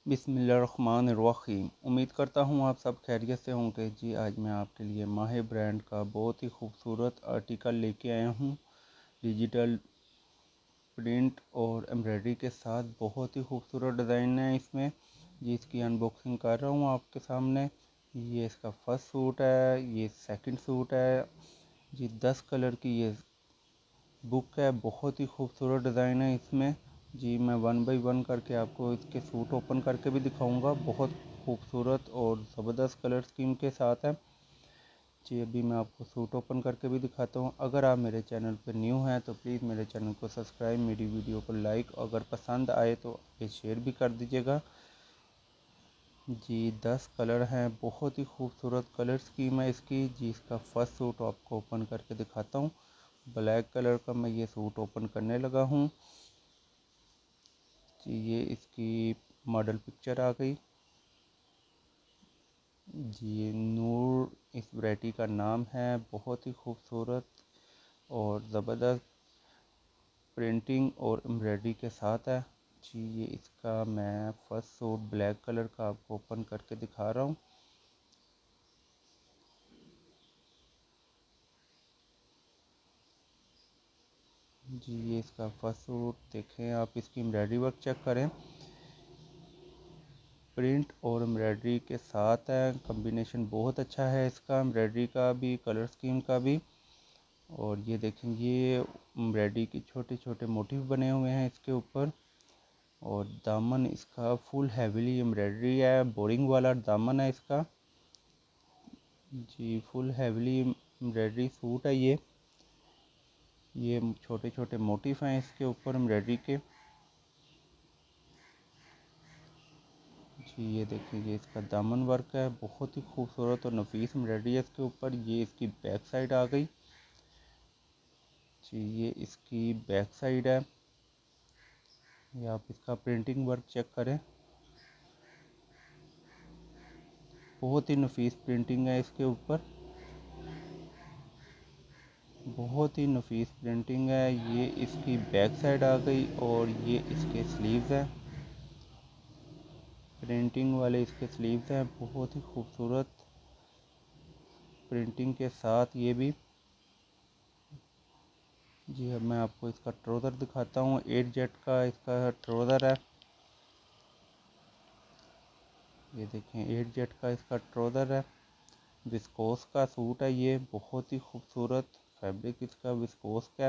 बिस्मिल्लाहिर्रहमानिर्रहीम। उम्मीद करता हूँ आप सब खैरियत से होंगे। जी आज मैं आपके लिए माहे ब्रांड का बहुत ही खूबसूरत आर्टिकल लेके आया हूँ। डिजिटल प्रिंट और एम्ब्रॉयडरी के साथ बहुत ही खूबसूरत डिज़ाइन है इसमें। जी इसकी अनबॉक्सिंग कर रहा हूँ आपके सामने। ये इसका फर्स्ट सूट है, ये सेकंड सूट है। जी 10 कलर की ये बुक है, बहुत ही खूबसूरत डिज़ाइन है इसमें। जी मैं 1 बाय 1 करके आपको इसके सूट ओपन करके भी दिखाऊंगा। बहुत खूबसूरत और ज़बरदस्त कलर स्कीम के साथ है। जी अभी मैं आपको सूट ओपन करके भी दिखाता हूँ। अगर आप मेरे चैनल पर न्यू हैं तो प्लीज़ मेरे चैनल को सब्सक्राइब, मेरी वीडियो को लाइक, अगर पसंद आए तो ये शेयर भी कर दीजिएगा। जी 10 कलर हैं, बहुत ही खूबसूरत कलर स्कीम है इसकी। जी इसका फर्स्ट सूट आपको ओपन करके दिखाता हूँ। ब्लैक कलर का मैं ये सूट ओपन करने लगा हूँ। जी ये इसकी मॉडल पिक्चर आ गई। जी ये नूर इस वैरायटी का नाम है। बहुत ही खूबसूरत और ज़बरदस्त प्रिंटिंग और एम्ब्रॉयडरी के साथ है। जी ये इसका मैं फर्स्ट सूट ब्लैक कलर का आपको ओपन करके दिखा रहा हूँ। जी ये इसका फर्स्ट सूट देखें आप, इसकी एम्ब्रॉयडरी वर्क चेक करें। प्रिंट और एम्ब्रॉयडरी के साथ है, कॉम्बिनेशन बहुत अच्छा है इसका, एम्ब्रॉयडरी का भी कलर स्कीम का भी। और ये देखें ये एम्ब्रॉयडरी के छोटे छोटे मोटिव बने हुए हैं इसके ऊपर। और दामन इसका फुल हैवीली एम्ब्रॉयडरी है, बोरिंग वाला दामन है इसका। जी फुल हैवीली एम्ब्रॉयडरी सूट है ये छोटे छोटे मोटिफ हैं इसके ऊपर एम्ब्रॉयडरी के। जी ये देखिए ये इसका दामन वर्क है, बहुत ही खूबसूरत और नफीस एम्ब्रॉयडरी है इसके ऊपर। ये इसकी बैक साइड आ गई। जी ये इसकी बैक साइड है। ये आप इसका प्रिंटिंग वर्क चेक करें, बहुत ही नफीस प्रिंटिंग है इसके ऊपर, बहुत ही नफीस प्रिंटिंग है। ये इसकी बैक साइड आ गई और ये इसके स्लीव्स हैं, प्रिंटिंग वाले इसके स्लीव्स हैं, बहुत ही खूबसूरत प्रिंटिंग के साथ ये भी। जी अब मैं आपको इसका ट्राउज़र दिखाता हूँ। 8 जेट का इसका ट्राउज़र है। ये देखें 8 जेट का इसका ट्राउज़र है, विस्कोस का सूट है ये, बहुत ही खूबसूरत फैब्रिक इसका विस्कोस का,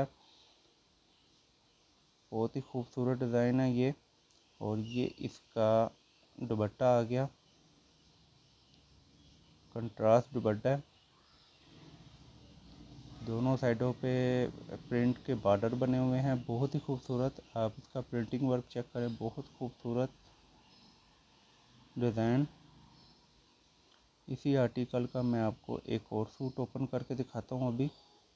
बहुत ही खूबसूरत डिज़ाइन है ये। और ये इसका दुपट्टा आ गया, कंट्रास्ट दुपट्टा है, दोनों साइडों पे प्रिंट के बॉर्डर बने हुए हैं, बहुत ही खूबसूरत। आप इसका प्रिंटिंग वर्क चेक करें, बहुत खूबसूरत डिज़ाइन। इसी आर्टिकल का मैं आपको एक और सूट ओपन करके दिखाता हूँ अभी।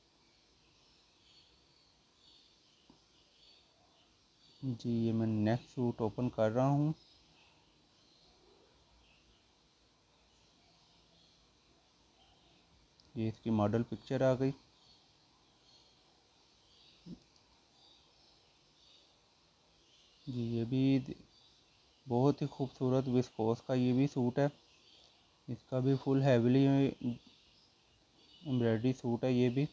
जी ये मैं नेक्स्ट सूट ओपन कर रहा हूँ। ये इसकी मॉडल पिक्चर आ गई। जी ये भी बहुत ही खूबसूरत विस्कोस का ये भी सूट है, इसका भी फुल हैवीली एम्ब्रॉयडरी सूट है ये भी।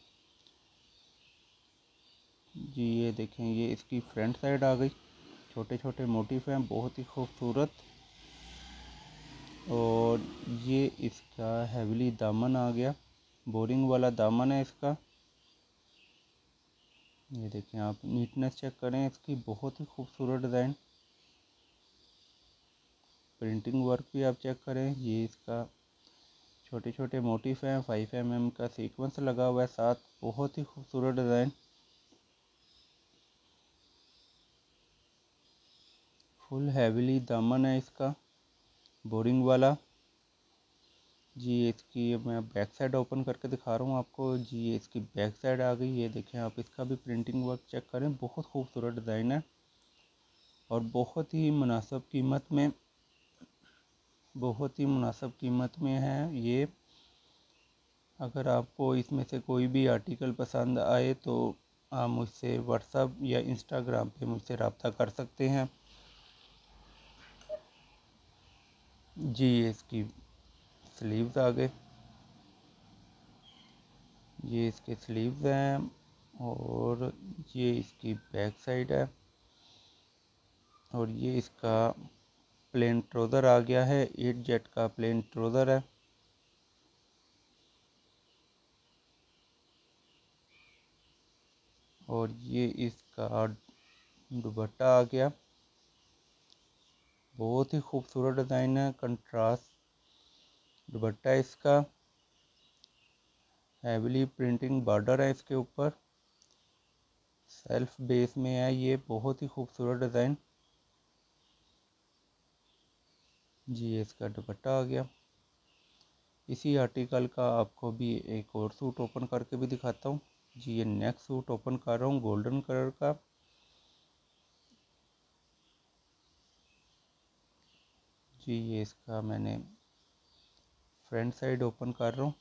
जी ये देखें ये इसकी फ्रंट साइड आ गई, छोटे छोटे मोटिफ हैं, बहुत ही खूबसूरत। और ये इसका हैवीली दामन आ गया, बोरिंग वाला दामन है इसका। ये देखें आप नीटनेस चेक करें इसकी, बहुत ही खूबसूरत डिज़ाइन। प्रिंटिंग वर्क भी आप चेक करें, ये इसका छोटे छोटे मोटिफ हैं, 5 mm का सीक्वेंस लगा हुआ है साथ, बहुत ही खूबसूरत डिज़ाइन, फुल हैवीली दामन है इसका, बोरिंग वाला। जी इसकी मैं बैक साइड ओपन करके दिखा रहा हूँ आपको। जी ये इसकी बैक साइड आ गई। ये देखें आप इसका भी प्रिंटिंग वर्क चेक करें, बहुत खूबसूरत डिज़ाइन है और बहुत ही मुनासिब कीमत में, बहुत ही मुनासिब कीमत में है ये। अगर आपको इसमें से कोई भी आर्टिकल पसंद आए तो आप मुझसे व्हाट्सएप या इंस्टाग्राम पे मुझसे रब्ता कर सकते हैं। जी ये इसकी स्लीव्स आ गए, ये इसके स्लीव्स हैं और ये इसकी बैक साइड है और ये इसका प्लेन ट्राउज़र आ गया है। 8 जेट का प्लेन ट्राउज़र है और ये इसका दुपट्टा आ गया। बहुत ही खूबसूरत डिज़ाइन है, कंट्रास्ट दुपट्टा है इसका, हैवीली प्रिंटिंग बॉर्डर है इसके ऊपर, सेल्फ बेस में है ये, बहुत ही खूबसूरत डिज़ाइन। जी ये इसका दुपट्टा आ गया। इसी आर्टिकल का आपको भी एक और सूट ओपन करके भी दिखाता हूँ। जी ये नेक्स्ट सूट ओपन कर रहा हूँ गोल्डन कलर का। जी ये इसका मैंने फ्रंट साइड ओपन कर रहा हूँ।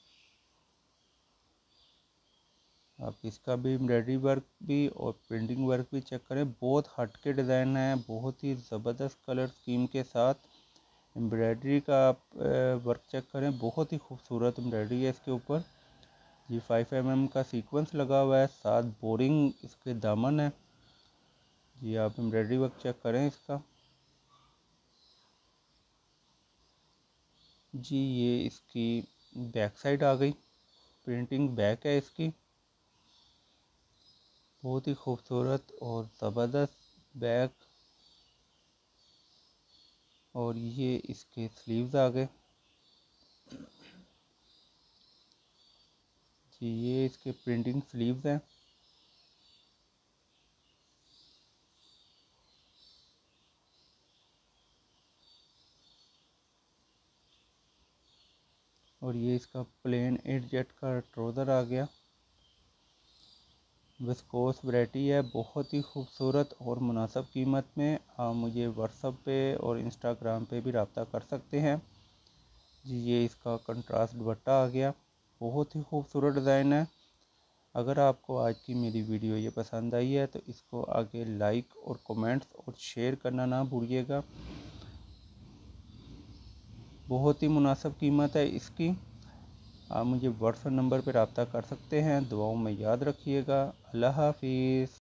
आप इसका भी एम्ब्रॉयडरी वर्क भी और प्रिंटिंग वर्क भी चेक करें, बहुत हटके डिज़ाइन है, बहुत ही ज़बरदस्त कलर स्कीम के साथ। एम्ब्रॉयडरी का आप वर्क चेक करें, बहुत ही खूबसूरत एम्ब्रॉयडरी है इसके ऊपर। ये 5 mm का सीक्वेंस लगा हुआ है, साथ बोरिंग इसके दामन है। जी आप एम्ब्रॉयडरी वर्क चेक करें इसका। जी ये इसकी बैक साइड आ गई, प्रिंटिंग बैक है इसकी, बहुत ही खूबसूरत और ज़बरदस्त बैक। और ये इसके स्लीव्स आ गए। जी ये इसके प्रिंटिंग स्लीव्स हैं। और ये इसका प्लेन 8 जेट का ट्राउज़र आ गया। विस्कोस वैरायटी है, बहुत ही खूबसूरत और मुनासिब कीमत में। आप मुझे व्हाट्सएप पे और इंस्टाग्राम पे भी रब्ता कर सकते हैं। जी ये इसका कंट्रास्ट दुपट्टा आ गया, बहुत ही खूबसूरत डिज़ाइन है। अगर आपको आज की मेरी वीडियो ये पसंद आई है तो इसको आगे लाइक और कमेंट्स और शेयर करना ना भूलिएगा। बहुत ही मुनासिब कीमत है इसकी। आप मुझे व्हाट्सएप नंबर पर रब्ता कर सकते हैं। दुआओं में याद रखिएगा। अल्लाह हाफिज़।